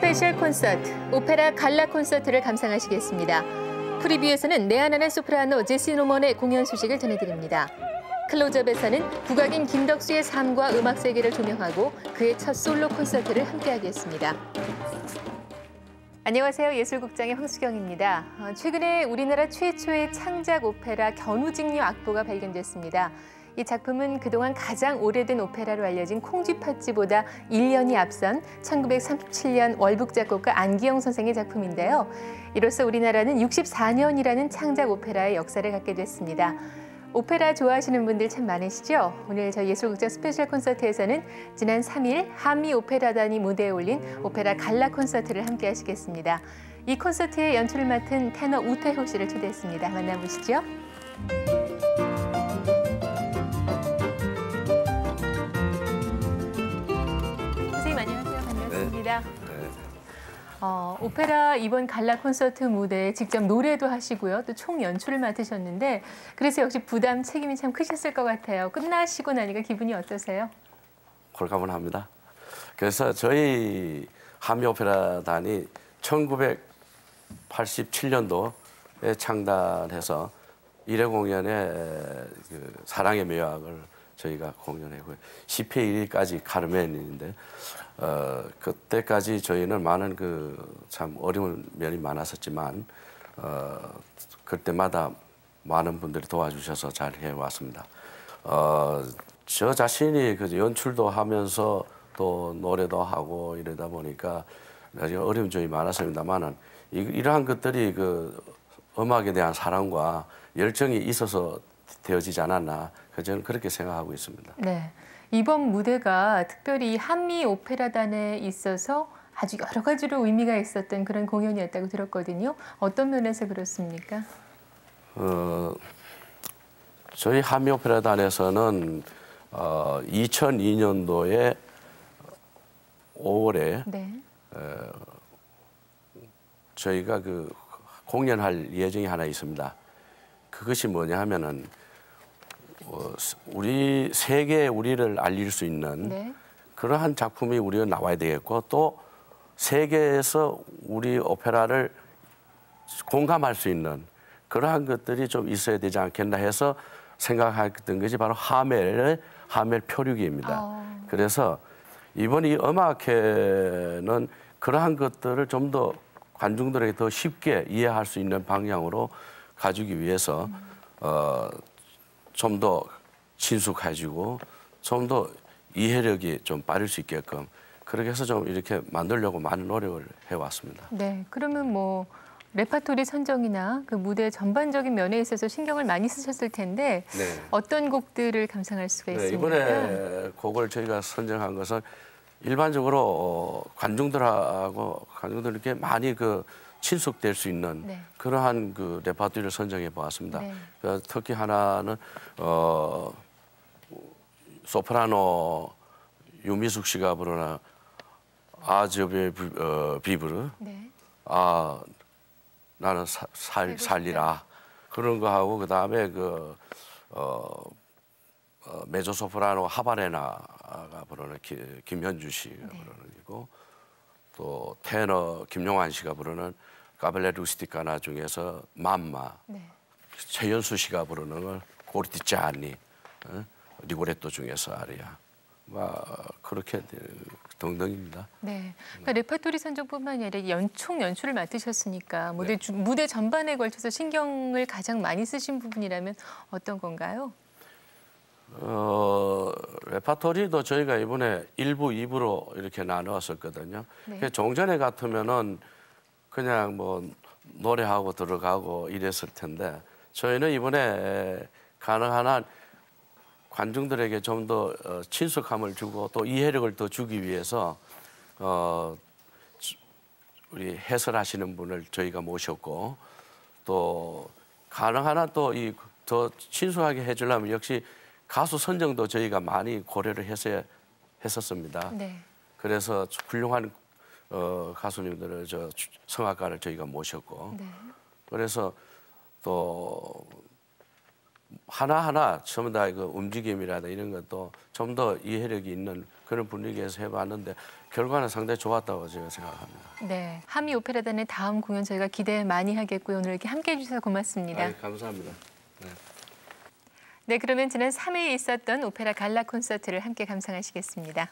스페셜 콘서트, 오페라 갈라 콘서트를 감상하시겠습니다. 프리뷰에서는 내한하는 소프라노 제시 노먼의 공연 소식을 전해드립니다. 클로즈업에서는 국악인 김덕수의 삶과 음악 세계를 조명하고 그의 첫 솔로 콘서트를 함께하겠습니다. 안녕하세요. 예술국장의 황수경입니다. 최근에 우리나라 최초의 창작 오페라 견우직녀 악보가 발견됐습니다. 이 작품은 그동안 가장 오래된 오페라로 알려진 콩쥐팥쥐보다 1년이 앞선 1937년 월북 작곡가 안기영 선생의 작품인데요. 이로써 우리나라는 64년이라는 창작 오페라의 역사를 갖게 됐습니다. 오페라 좋아하시는 분들 참 많으시죠? 오늘 저희 예술국장 스페셜 콘서트에서는 지난 3일 한미 오페라단이 무대에 올린 오페라 갈라 콘서트를 함께 하시겠습니다. 이 콘서트의 연출을 맡은 테너 우태호 씨를 초대했습니다. 만나보시죠. 선생님 안녕하세요. 반갑습니다. 오페라 이번 갈라 콘서트 무대에 직접 노래도 하시고요. 또 총 연출을 맡으셨는데 그래서 역시 부담, 책임이 참 크셨을 것 같아요. 끝나시고 나니까 기분이 어떠세요? 홀가분합니다. 그래서 저희 한미 오페라단이 1987년도에 창단해서 1회 공연에 그 사랑의 묘약을 저희가 공연했고요. 10회 1위까지 카르멘인데 그때까지 저희는 많은 참 어려운 면이 많았었지만 그때마다 많은 분들이 도와주셔서 잘 해왔습니다. 저 자신이 연출도 하면서 또 노래도 하고 이러다 보니까 아주 어려운 점이 많았습니다만은 이러한 것들이 음악에 대한 사랑과 열정이 있어서 되어지지 않았나 저는 그렇게 생각하고 있습니다. 네, 이번 무대가 특별히 한미 오페라단에 있어서 아주 여러 가지로 의미가 있었던 그런 공연이었다고 들었거든요. 어떤 면에서 그렇습니까? 저희 한미 오페라단에서는 2002년도에 5월에 네. 저희가 공연할 예정이 하나 있습니다. 그것이 뭐냐 하면은 우리 세계에 우리를 알릴 수 있는 네. 그러한 작품이 우리가 나와야 되겠고 또 세계에서 우리 오페라를 공감할 수 있는 그러한 것들이 좀 있어야 되지 않겠나 해서 생각했던 것이 바로 하멜 표류기입니다. 그래서 이번 이 음악회는 그러한 것들을 좀 더 관중들에게 더 쉽게 이해할 수 있는 방향으로 가주기 위해서 좀 더 친숙해지고 좀 더 이해력이 좀 빠를 수 있게끔 그렇게 해서 좀 이렇게 만들려고 많은 노력을 해왔습니다. 네, 그러면 뭐 레파토리 선정이나 그 무대 전반적인 면에 있어서 신경을 많이 쓰셨을 텐데 네. 어떤 곡들을 감상할 수가 있습니까? 이번에 곡을 저희가 선정한 것은 일반적으로 관중들에게 많이 친숙될 수 있는 네. 그러한 레파토리를 선정해 보았습니다. 네. 특히 하나는 소프라노 유미숙 씨가 부르는 아즈베 비브르, 네. 나는 살리라 그런 거 하고 그 다음에 메조소프라노 하바네나가 부르는 김현주 씨가 부르는 이고 또 테너 김용환 씨가 부르는 까벨레 루스티카나 중에서 맘마, 최연수 씨가 부르는 걸 고르티짜니, 리고레토 중에서 아리아, 그렇게 등등입니다. 네, 그러니까 레파토리 선정뿐만이 아니라 총 연출을 맡으셨으니까 무대 전반에 걸쳐서 신경을 가장 많이 쓰신 부분이라면 어떤 건가요? 레파토리도 저희가 이번에 1부, 2부로 이렇게 나누었었거든요. 네. 종전에 같으면은 그냥 뭐 노래하고 들어가고 이랬을 텐데 저희는 이번에 가능한 한 관중들에게 좀 더 친숙함을 주고 또 이해력을 더 주기 위해서 우리 해설하시는 분을 저희가 모셨고 또 가능한 한 또 더 친숙하게 해주려면 역시 가수 선정도 저희가 많이 고려를 했었습니다. 네. 그래서 훌륭한 가수님들을 성악가를 저희가 모셨고 그래서 또 하나하나 전부 다 그 움직임이라든 이런 것도 좀 더 이해력이 있는 그런 분위기에서 해봤는데 결과는 상당히 좋았다고 제가 생각합니다. 네, 하미 오페라단의 다음 공연 저희가 기대 많이 하겠고요. 오늘 이렇게 함께해 주셔서 고맙습니다. 감사합니다. 네. 네, 그러면 지난 3일 있었던 오페라 갈라 콘서트를 함께 감상하시겠습니다.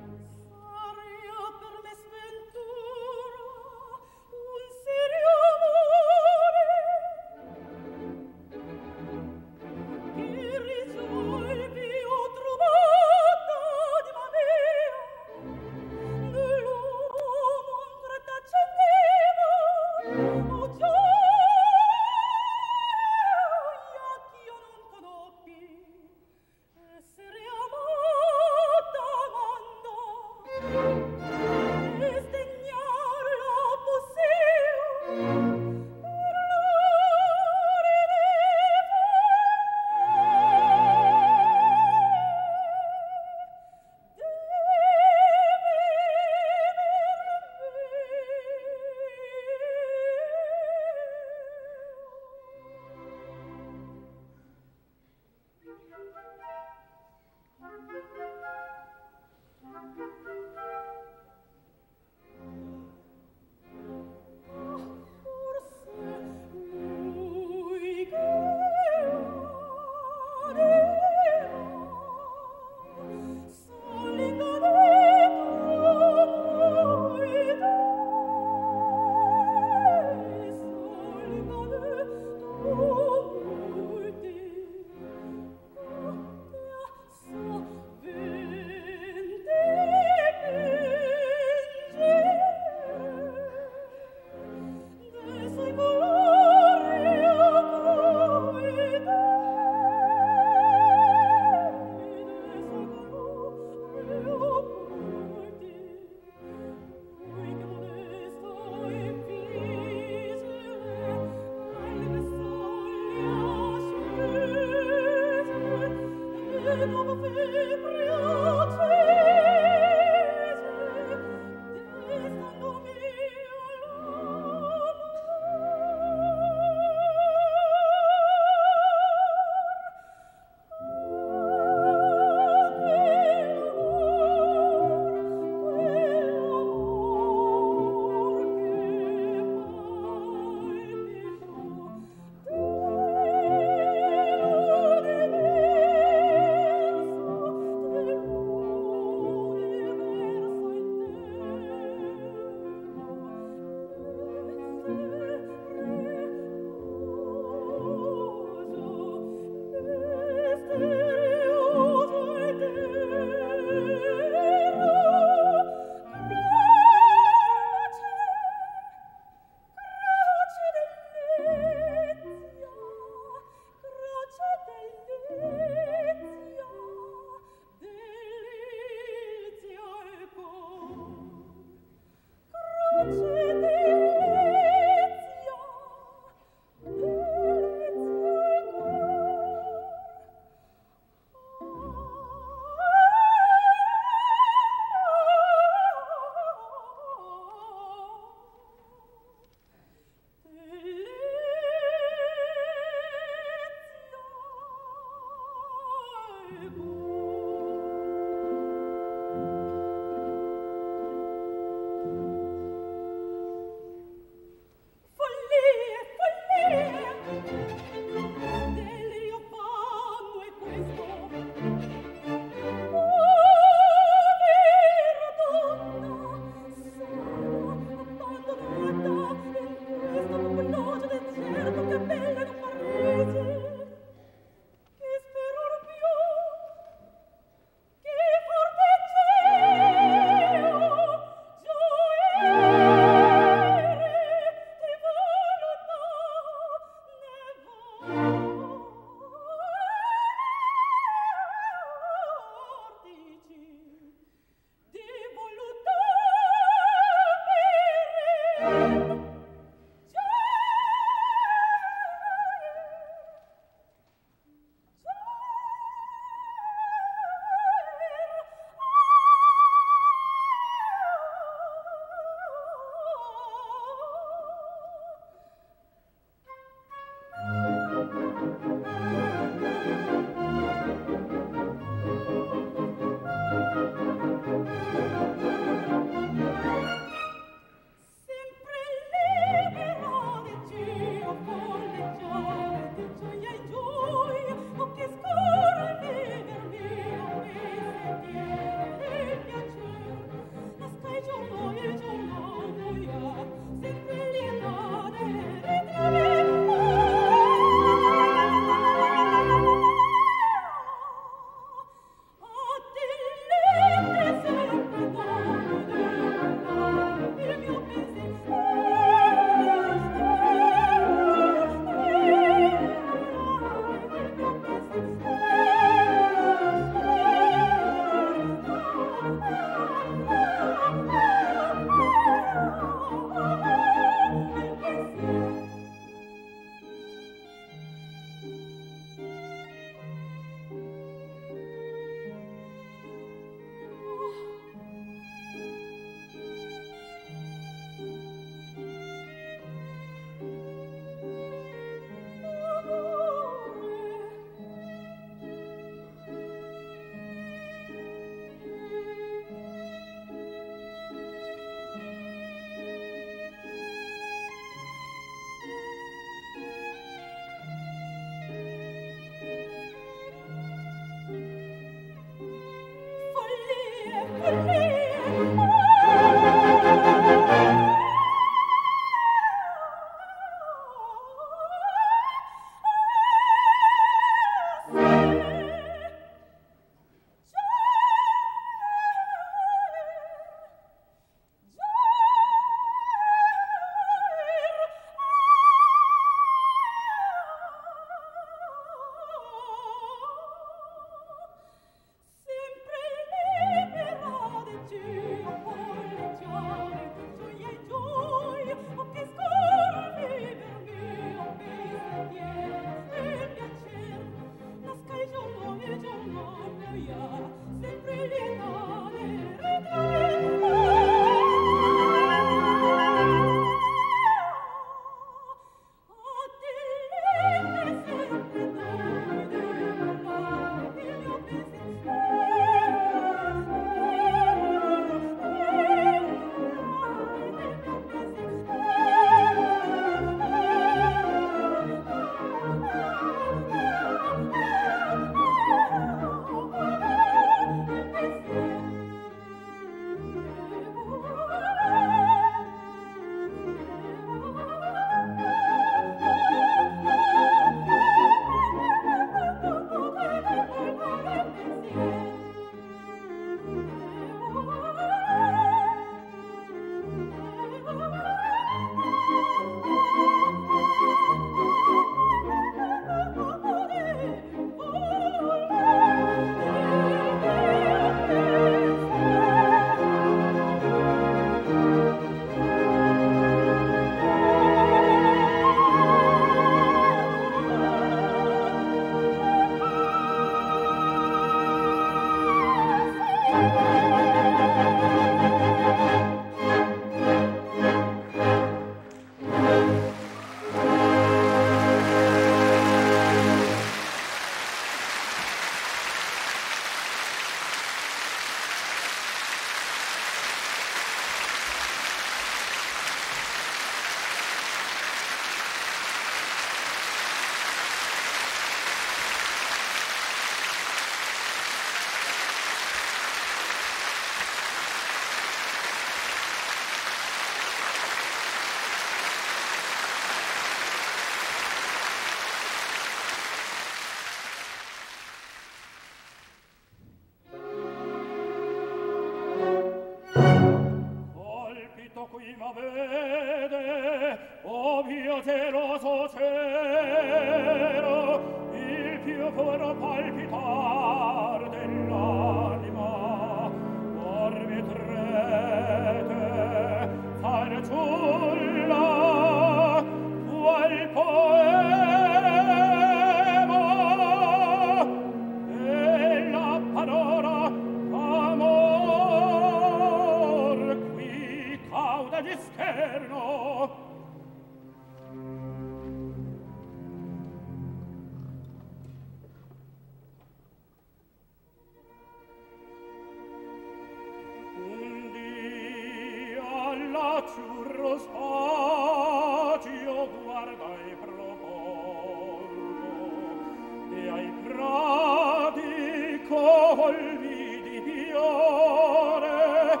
l'azzurro spazio guarda e profondo e ai prati colmi di fiore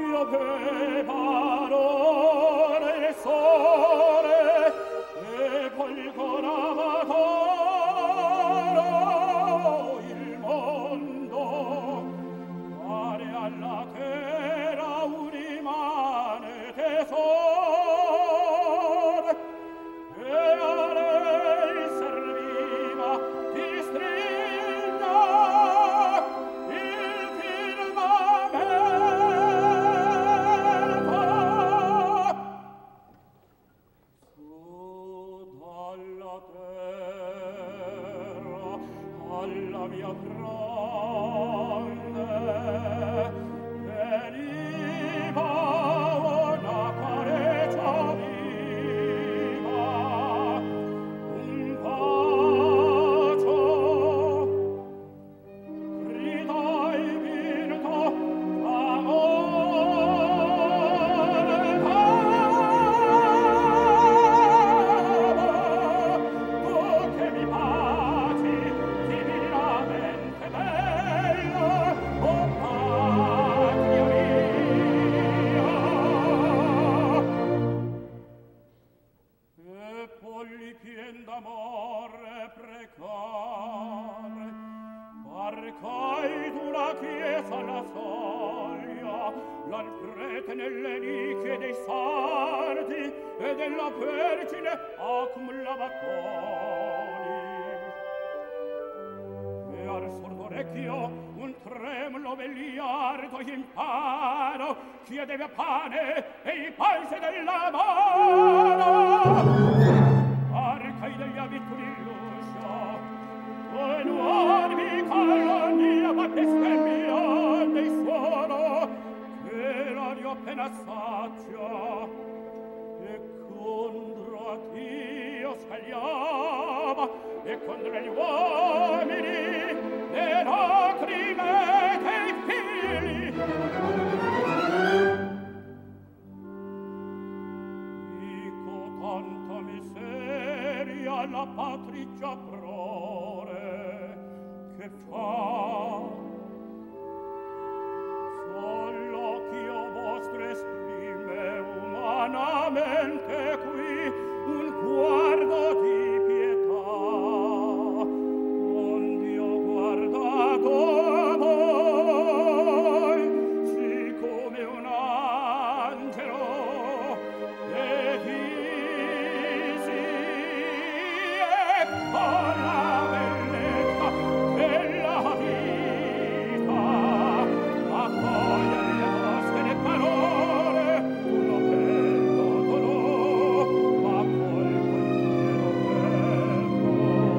piovevano nel sole e folgorava d'oro il mondo. Pare alla terra un immane tesoro e a lei serviva di stringa il firmamento. Su dalla terra alla mia fronte veniva una careccia viva, un bacio, grida e vinto d'amore tu che mi baci divinamente bello, oh patria mia. E polli pien d'amore precare, barcai d'una chiesa alla soglia, l'al prete nelle nicchie dei sardi e della Vergine accumulava toni. E al sordo orecchio un tremulo vegliardo imparo chiedeva pane e i panze della mano. Arcai degli abitudi l'uscio e l'uomo calunniava bestemmiando il suono che l'aria appena saccia e contro a Dio scagliava e contro gli uomini le lacrime dei figli. Dico tanta miseria la patricia prore che fa solo ch'io vostro esprime umanamente qui un guardo di pietà ond'io ho guardato voi siccome un angelo e disi ecco la bellezza della vita ma poi alle vostre parole uno bello dolore ma colpo intero petto.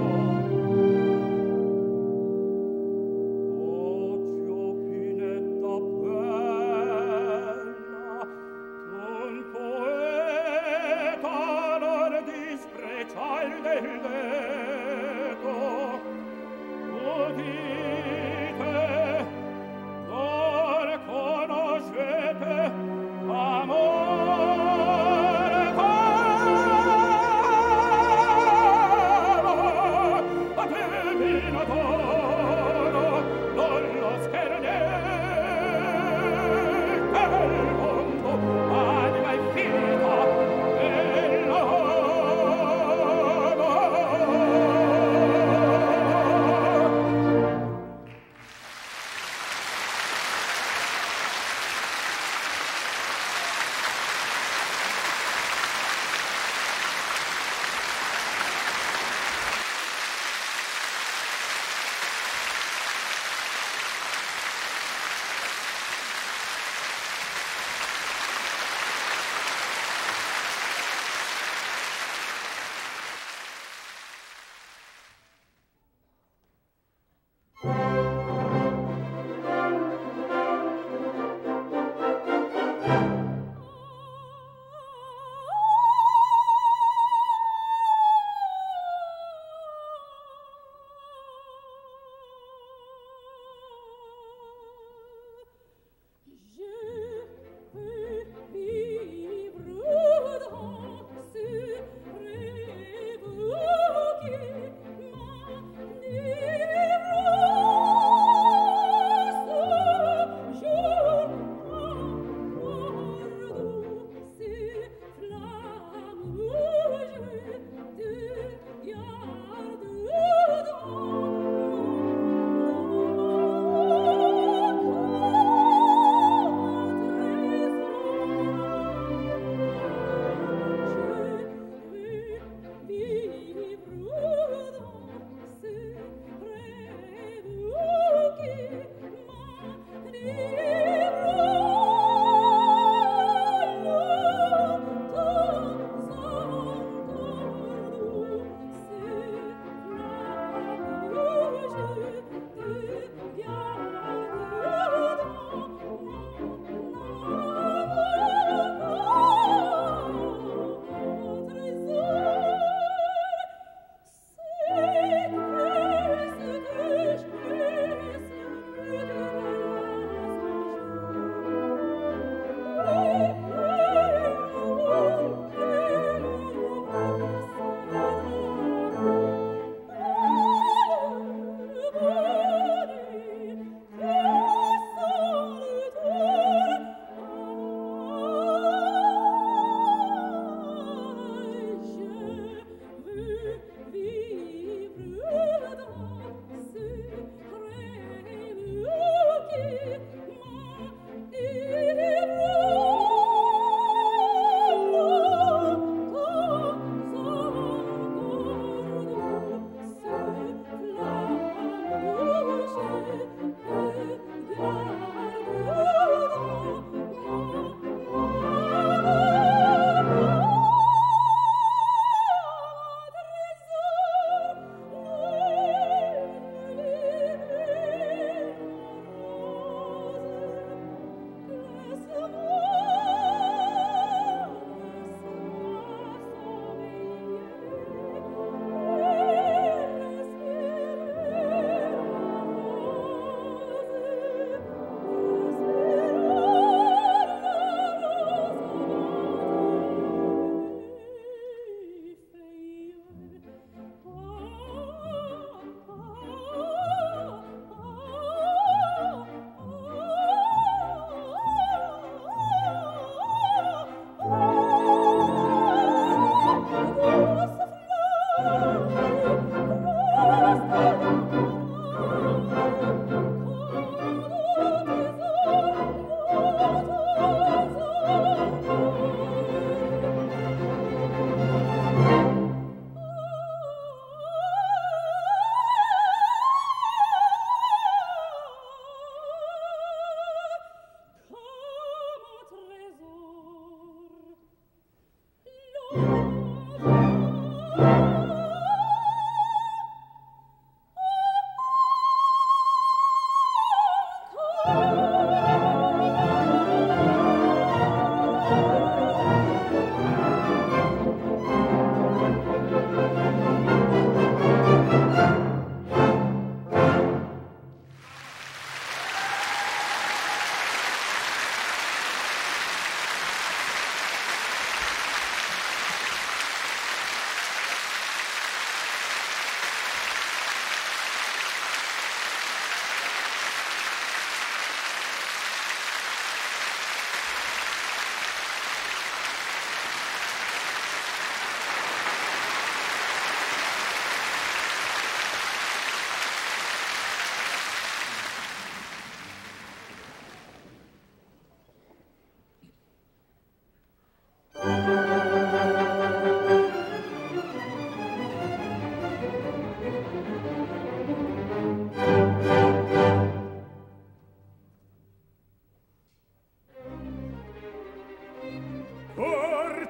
Oh giopinetta bella, d'un poeta non disprecia il del detto. Udite, non conoscete amore caro, divino dono, non lo schernete il mondo, anima infinita dell'amore. Je peux vivre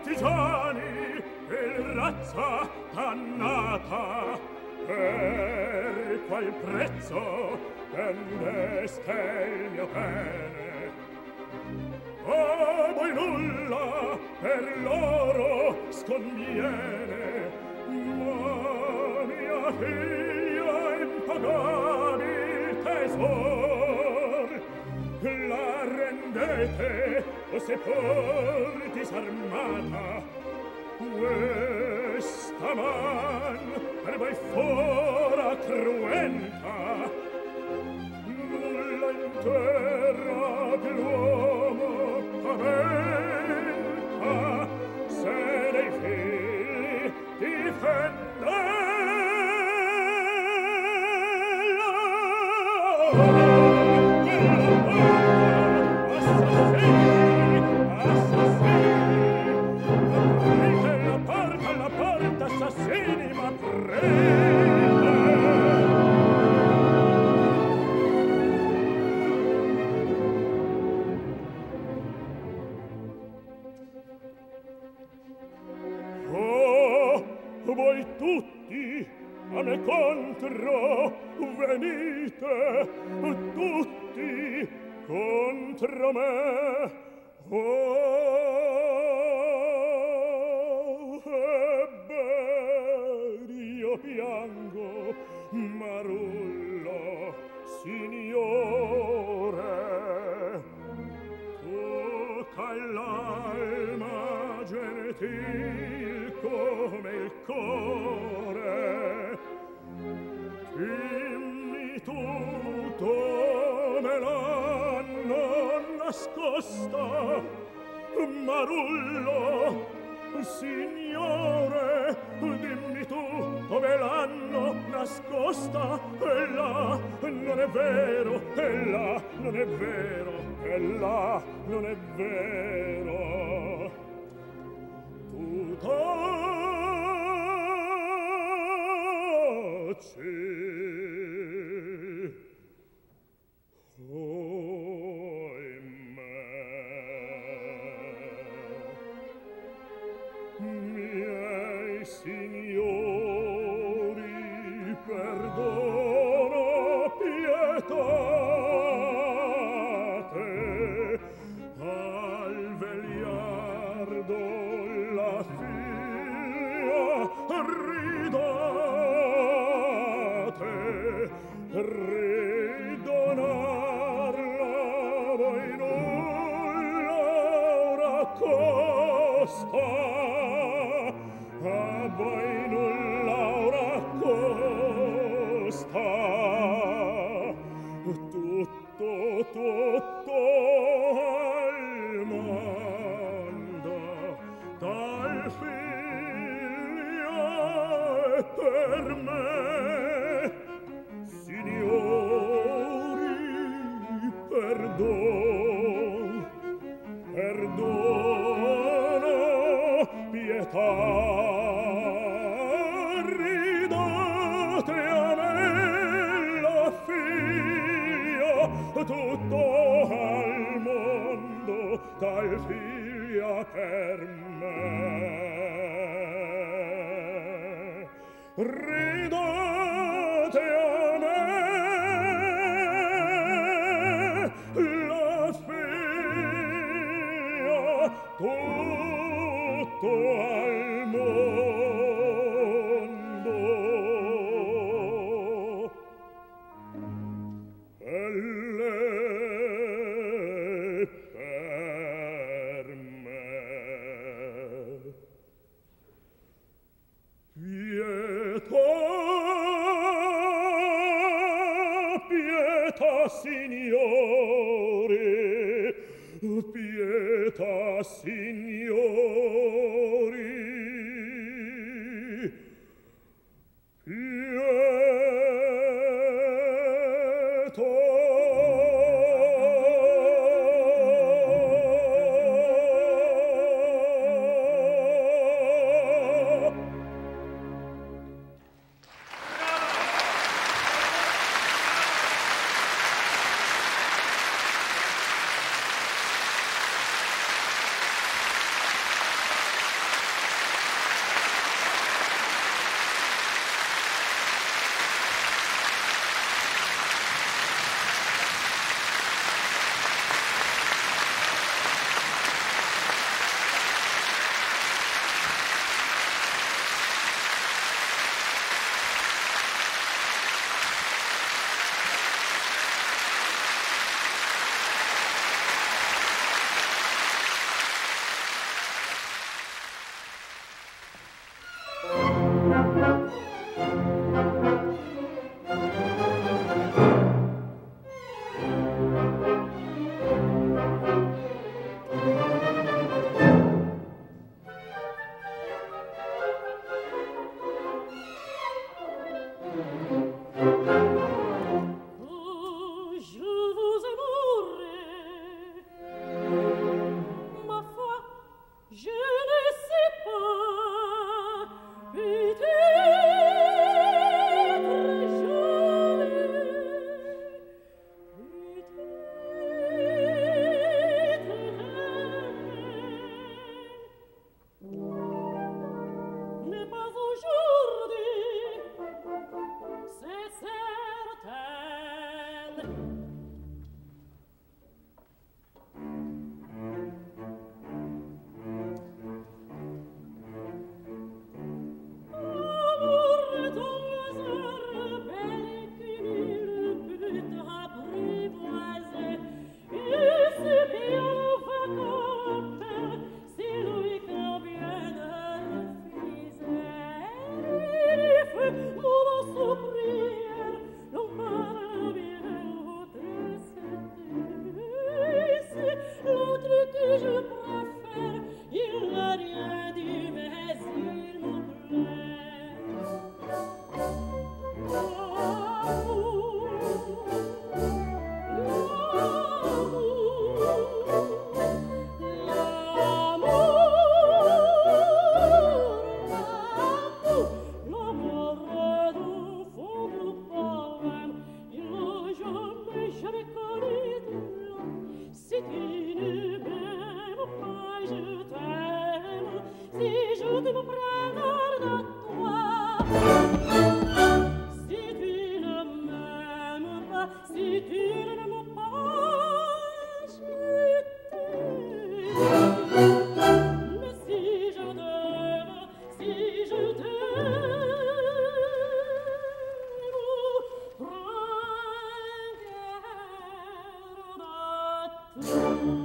partigiani e razza dannata, per qual prezzo vendeste il mio bene? A voi nulla per loro sconviene, ma mia figlia impagabil tesor la rendete o se pur disarmata. Questa man per voi fora cruenta, nulla in terra che l'uomo paventa, se dei figli difende. Assassini, ma oh, voi tutti a me contro venite, tutti contro me. Io piango, Marullo, signore, tocca l'alma gentil come il cuore. Dimmi tu dove l'hanno nascosta, Marullo, signore, dimmi tu dove l'hanno nascosta. Ella non è vero, ella non è vero, ella non è vero. Tu taci. Signori, perdono, pietate, al vegliardo la figlia ridate, ridonarla voi nulla ora costa, a voi nulla ora costa. Tutto al mondo dal figlio e per me, signori, perdono, pietà, ridate a me la figlia, tutto al mondo dal figlio per me. Ridate a me la figlia, tutto al mondo. Elle per me. Pietà, signori, pietà, signori,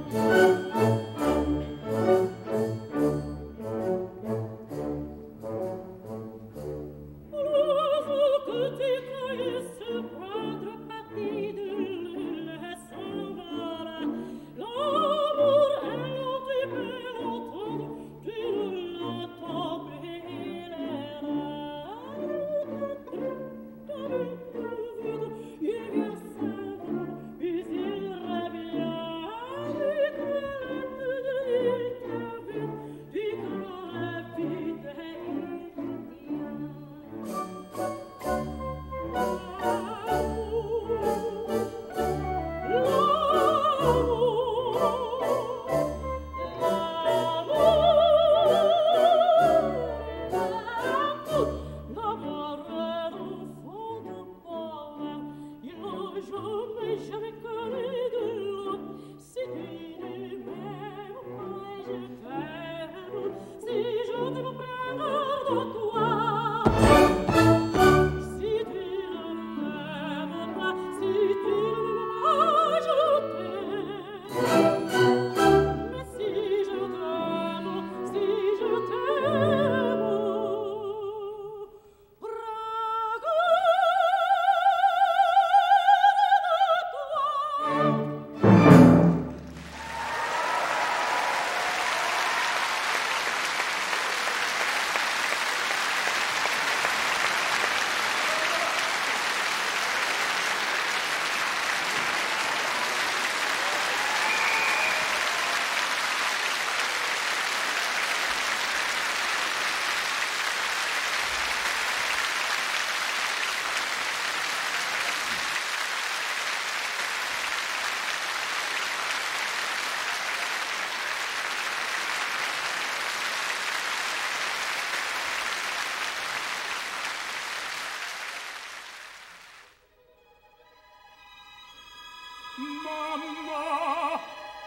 Mamma,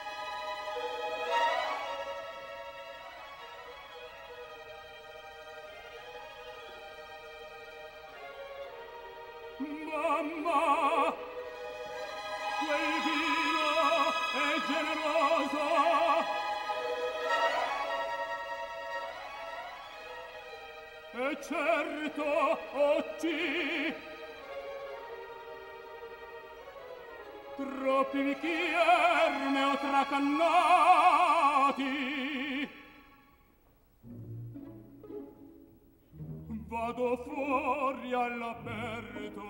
mamma, quel vino è generoso. E certo, oggi troppi bicchier ne ho tracannati. Vado fuori all'aperto,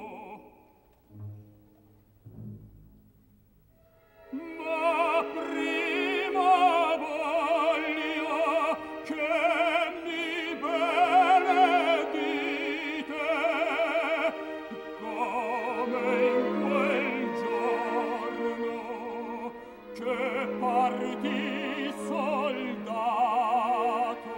ma prima voglio che mi benedite come in quel giorno che partì soldato.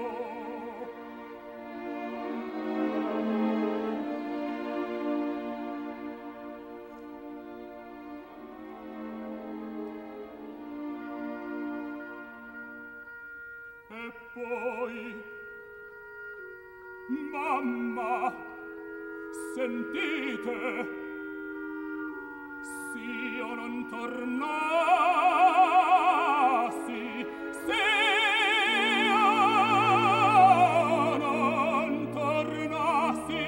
E poi, mamma, sentite, s'io non tornassi, s'io non tornassi,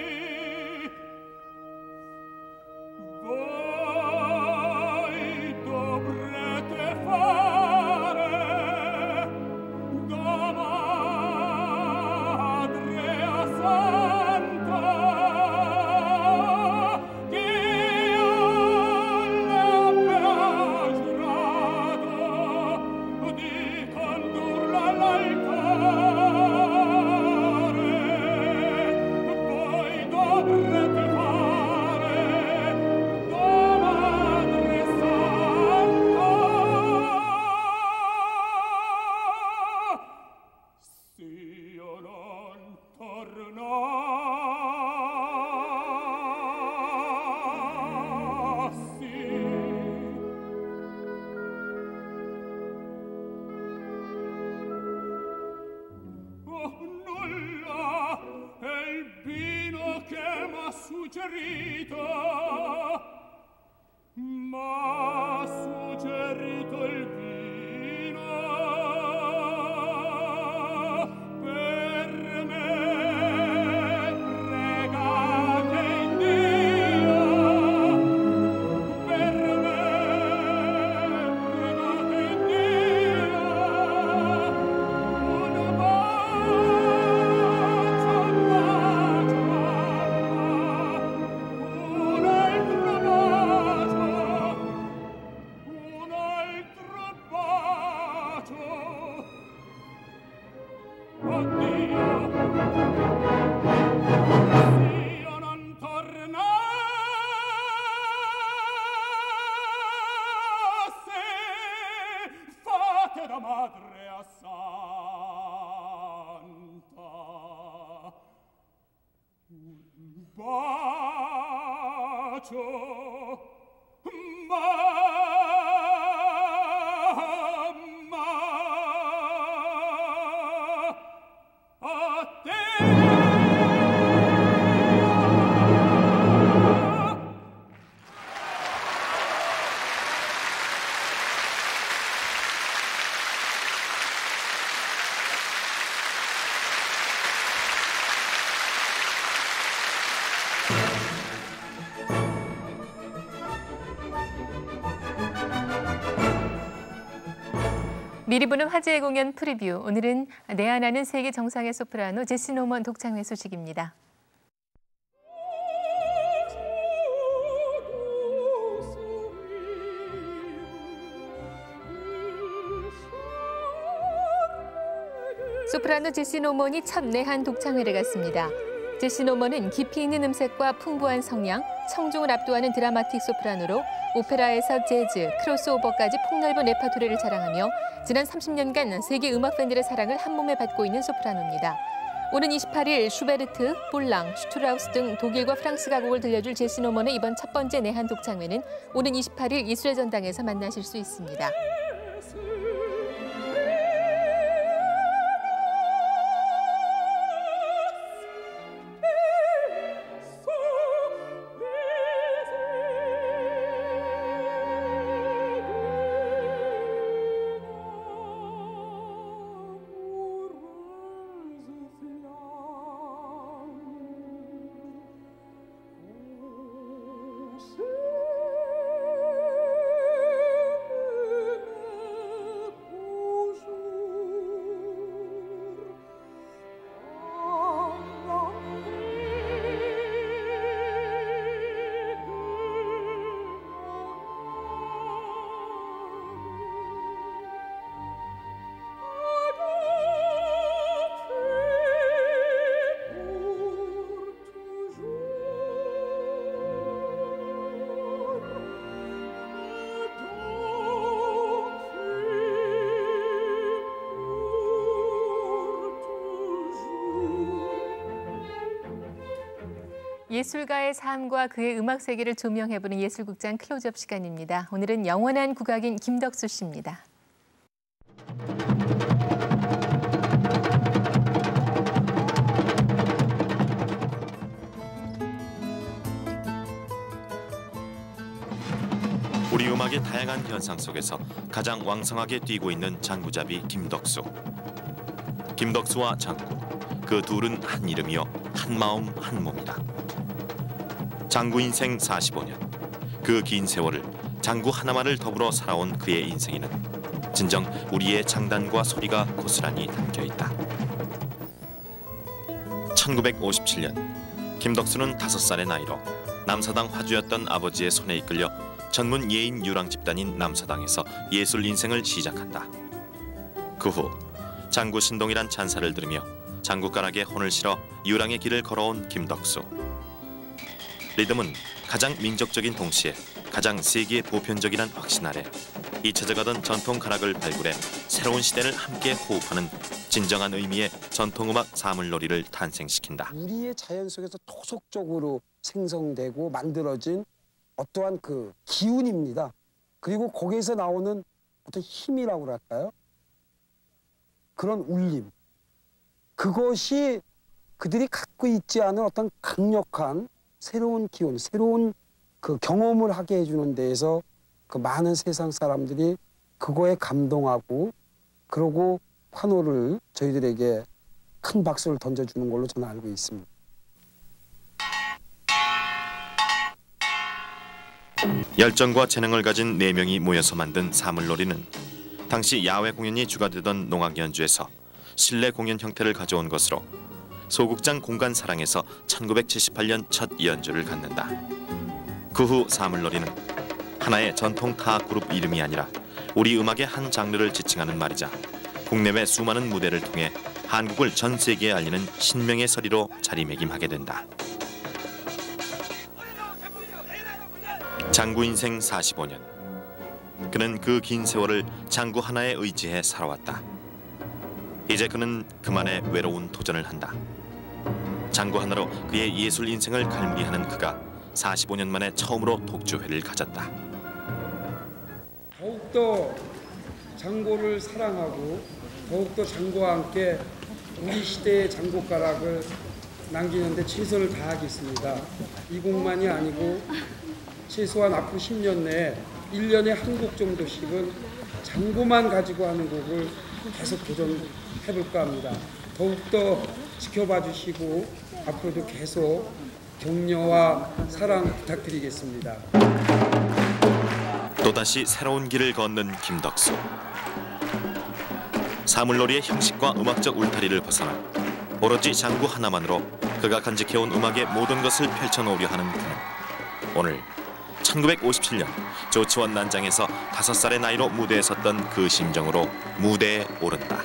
voi dovrete fare da madre a santa che io le abbia giurato di condurla all'altare. Voi dovrete fare da madre santa s'io non tornassi. Oh, nulla, è il vino che m'ha suggerito 미리 보는 화제의 공연 프리뷰. 오늘은 내한하는 세계 정상의 소프라노 제시 노먼 독창회 소식입니다. 소프라노 제시 노먼이 첫 내한 독창회를 갔습니다. 제시 노먼은 깊이 있는 음색과 풍부한 성량, 청중을 압도하는 드라마틱 소프라노로 오페라에서 재즈, 크로스오버까지 폭넓은 레파토리를 자랑하며 지난 30년간 세계 음악 팬들의 사랑을 한몸에 받고 있는 소프라노입니다. 오는 28일 슈베르트, 볼랑, 슈트라우스 등 독일과 프랑스 가곡을 들려줄 제시 노먼의 이번 첫 번째 내한 독창회는 오는 28일 예술의 전당에서 만나실 수 있습니다. 예술가의 삶과 그의 음악 세계를 조명해보는 예술극장 클로즈업 시간입니다. 오늘은 영원한 국악인 김덕수 씨입니다. 우리 음악의 다양한 현상 속에서 가장 왕성하게 뛰고 있는 장구잡이 김덕수. 김덕수와 장구, 그 둘은 한 이름이요, 한 마음 한 몸이다. 장구 인생 45년, 그 긴 세월을 장구 하나만을 더불어 살아온 그의 인생에는 진정 우리의 장단과 소리가 고스란히 담겨있다. 1957년, 김덕수는 5살의 나이로 남사당 화주였던 아버지의 손에 이끌려 전문 예인 유랑 집단인 남사당에서 예술 인생을 시작한다. 그 후 장구 신동이란 찬사를 들으며 장구가락에 혼을 실어 유랑의 길을 걸어온 김덕수. 리듬은 가장 민족적인 동시에 가장 세계 보편적이란 확신 아래 잊혀져가던 전통 가락을 발굴해 새로운 시대를 함께 호흡하는 진정한 의미의 전통음악 사물놀이를 탄생시킨다. 우리의 자연 속에서 토속적으로 생성되고 만들어진 어떠한 그 기운입니다. 그리고 거기에서 나오는 어떤 힘이라고 할까요? 그런 울림. 그것이 그들이 갖고 있지 않은 어떤 강력한 새로운 기운, 새로운 그 경험을 하게 해주는 데에서 그 많은 세상 사람들이 그거에 감동하고 그러고 환호를 저희들에게 큰 박수를 던져주는 걸로 저는 알고 있습니다. 열정과 재능을 가진 4명이 모여서 만든 사물놀이는 당시 야외 공연이 주가되던 농악 연주에서 실내 공연 형태를 가져온 것으로 소극장 공간 사랑에서 1978년 첫 연주를 갖는다. 그 후 사물놀이는 하나의 전통 타악 그룹 이름이 아니라 우리 음악의 한 장르를 지칭하는 말이자 국내외 수많은 무대를 통해 한국을 전 세계에 알리는 신명의 서리로 자리매김하게 된다. 장구 인생 45년. 그는 그 긴 세월을 장구 하나에 의지해 살아왔다. 이제 그는 그만의 외로운 도전을 한다. 장구 하나로 그의 예술 인생을 갈무리하는 그가 45년 만에 처음으로 독주회를 가졌다. 더욱더 장고를 사랑하고 더욱더 장고와 함께 우리 시대의 장고가락을 남기는 데 최선을 다하겠습니다. 이 곡만이 아니고 최소한 앞으로 10년 내에 1년에 한 곡 정도씩은 장고만 가지고 하는 곡을 계속 도전해볼까 합니다. 더욱더 지켜봐 주시고 앞으로도 계속 격려와 사랑 부탁드리겠습니다. 또다시 새로운 길을 걷는 김덕수. 사물놀이의 형식과 음악적 울타리를 벗어나 오로지 장구 하나만으로 그가 간직해온 음악의 모든 것을 펼쳐놓으려 하는 그는 오늘 1957년 조치원 난장에서 5살의 나이로 무대에 섰던 그 심정으로 무대에 오른다.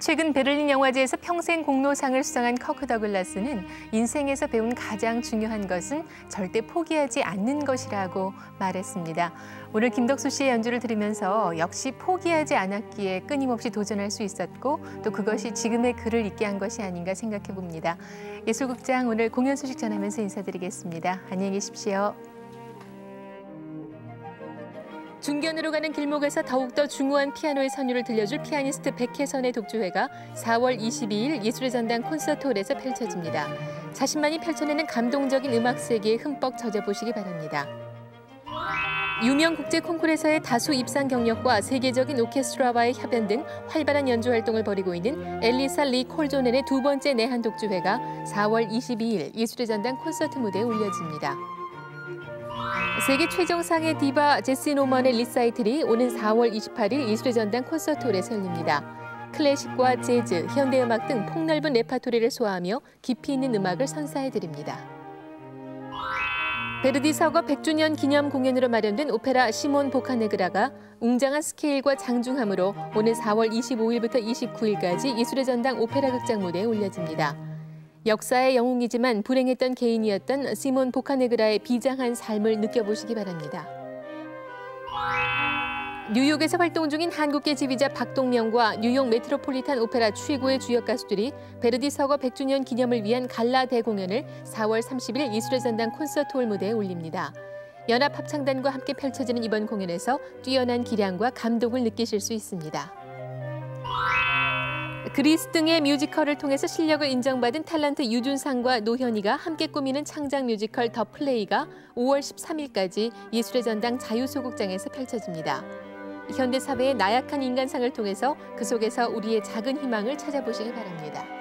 최근 베를린 영화제에서 평생 공로상을 수상한 커크 더글라스는 인생에서 배운 가장 중요한 것은 절대 포기하지 않는 것이라고 말했습니다. 오늘 김덕수 씨의 연주를 들으면서 역시 포기하지 않았기에 끊임없이 도전할 수 있었고 또 그것이 지금의 그를 있게 한 것이 아닌가 생각해 봅니다. 예술극장 오늘 공연 소식 전하면서 인사드리겠습니다. 안녕히 계십시오. 중견으로 가는 길목에서 더욱더 중후한 피아노의 선율을 들려줄 피아니스트 백혜선의 독주회가 4월 22일 예술의 전당 콘서트홀에서 펼쳐집니다. 자신만이 펼쳐내는 감동적인 음악 세계에 흠뻑 젖어보시기 바랍니다. 유명 국제 콩쿠르에서의 다수 입상 경력과 세계적인 오케스트라와의 협연 등 활발한 연주 활동을 벌이고 있는 엘리사 리 콜조넨의 두 번째 내한 독주회가 4월 22일 예술의 전당 콘서트 무대에 올려집니다. 세계 최정상의 디바 제시 노먼의 리사이틀이 오는 4월 28일 예술의 전당 콘서트홀에서 열립니다. 클래식과 재즈, 현대음악 등 폭넓은 레파토리를 소화하며 깊이 있는 음악을 선사해드립니다. 베르디 서거 100주년 기념 공연으로 마련된 오페라 시몬 보카네그라가 웅장한 스케일과 장중함으로 오는 4월 25일부터 29일까지 예술의 전당 오페라 극장 무대에 올려집니다. 역사의 영웅이지만 불행했던 개인이었던 시몬 보카네그라의 비장한 삶을 느껴보시기 바랍니다. 뉴욕에서 활동 중인 한국계 지휘자 박동명과 뉴욕 메트로폴리탄 오페라 최고의 주역 가수들이 베르디 서거 100주년 기념을 위한 갈라 대공연을 4월 30일 예술의 전당 콘서트홀 무대에 올립니다. 연합합창단과 함께 펼쳐지는 이번 공연에서 뛰어난 기량과 감동을 느끼실 수 있습니다. 그리스 등의 뮤지컬을 통해서 실력을 인정받은 탤런트 유준상과 노현이가 함께 꾸미는 창작 뮤지컬 더 플레이가 5월 13일까지 예술의 전당 자유소극장에서 펼쳐집니다. 현대 사회의 나약한 인간상을 통해서 그 속에서 우리의 작은 희망을 찾아보시기 바랍니다.